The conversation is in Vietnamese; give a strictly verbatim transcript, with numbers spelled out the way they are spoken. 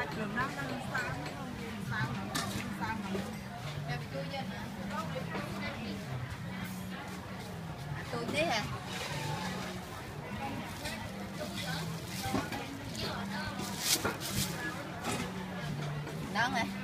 Đường đó nó sao nó không sao mà sao mà đẹp tôi vậy hả? Tôi thế hả? Đó này.